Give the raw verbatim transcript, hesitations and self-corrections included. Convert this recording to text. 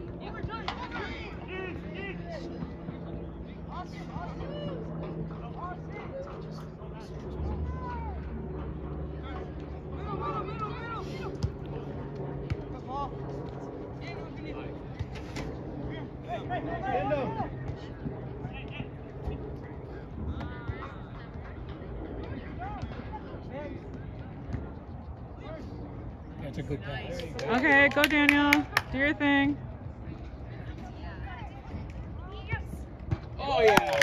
That's a good pass. Okay, go Daniel. Do your thing. Oh yeah.